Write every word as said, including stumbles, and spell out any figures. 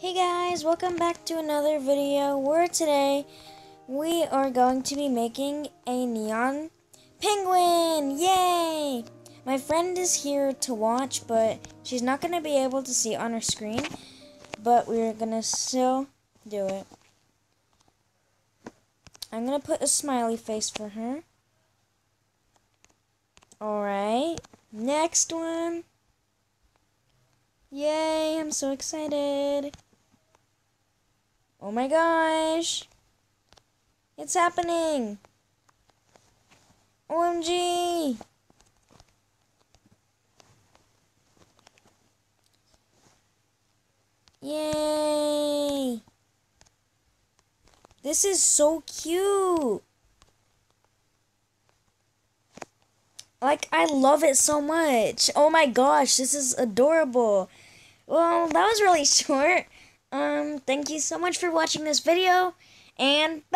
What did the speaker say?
Hey guys, welcome back to another video where today we are going to be making a neon penguin. Yay! My friend is here to watch, but she's not going to be able to see on her screen, but we're going to still do it. I'm going to put a smiley face for her. Alright, next one. Yay, I'm so excited. Oh my gosh. It's happening. O M G. Yay. This is so cute. Like, I love it so much. Oh my gosh, this is adorable. Well, that was really short. Um, thank you so much for watching this video, and